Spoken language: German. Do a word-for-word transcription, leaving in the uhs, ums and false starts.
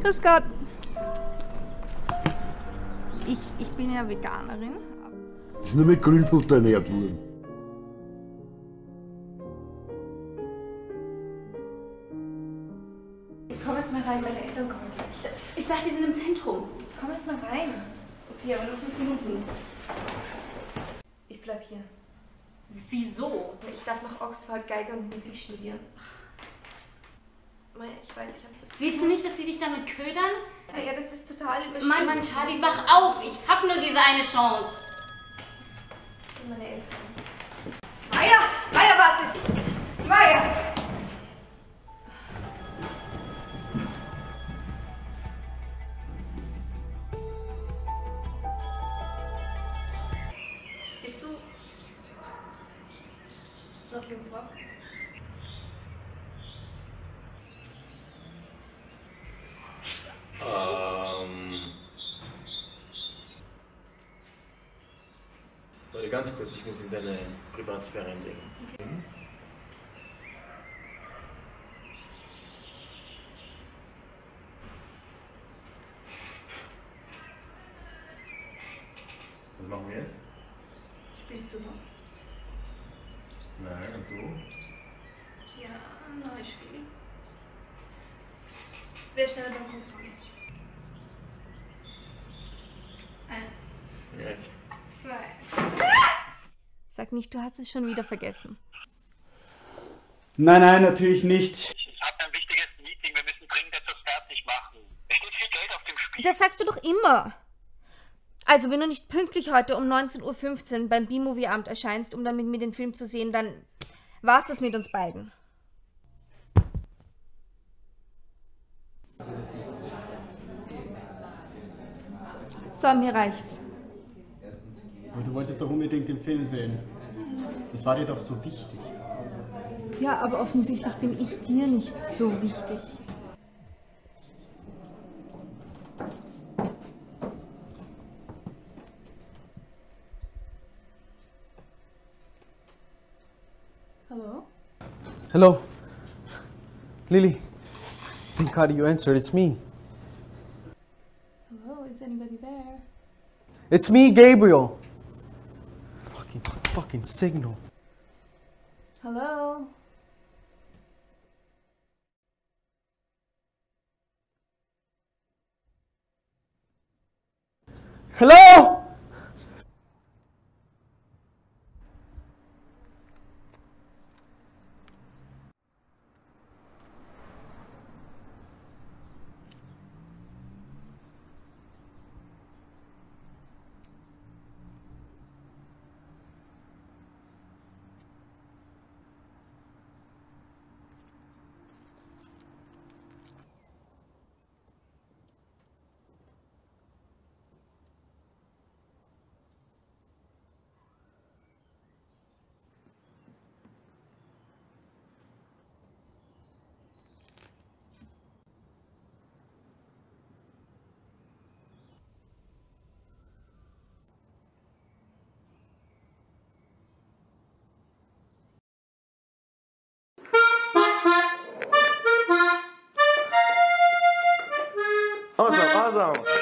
Grüß Gott. Ich, ich bin ja Veganerin. Ist nur mit Grünbutter ernährt worden. Komm erst mal rein, meine Eltern kommen gleich. Ich dachte, die sind im Zentrum. Jetzt komm erst mal rein. Okay, aber nur fünf Minuten. Ich bleib hier. Wieso? Ich darf nach Oxford Geige und Musik studieren. Ich weiß, ich hab's doch. Siehst du nicht, dass sie dich damit ködern? Ja, das ist total überschrieben. Mann, Mann, Charlie, wach auf! Ich hab nur diese eine Chance. Das sind meine Eltern. Maya! Maya, warte! Maya! Bist du noch im Vlog? Ähm. Warte, ganz kurz, ich muss in deine Privatsphäre eindringen. Okay. Mhm. Was machen wir jetzt? Spielst du noch? Nein, und du? Ja, ein neues Spiel. Wer schneller beim Kunstraum ist? Eins. Ja. Zwei. Sag nicht, du hast es schon wieder vergessen. Nein, nein, natürlich nicht. Ich habe ein wichtiges Meeting, wir müssen dringend etwas fertig machen. Es steht viel Geld auf dem Spiel. Das sagst du doch immer. Also, wenn du nicht pünktlich heute um neunzehn Uhr fünfzehn beim B-Movie-Abend erscheinst, um dann mit mir den Film zu sehen, dann war's das mit uns beiden. So, mir reicht's. Aber du wolltest doch unbedingt den Film sehen. Das war dir doch so wichtig. Ja, aber offensichtlich bin ich dir nicht so wichtig. Hallo? Hello. Lily. Thank God you answered. It's me. Hello, is anybody there? It's me, Gabriel. Fucking, fucking signal. Hello? Hello? Awesome, awesome.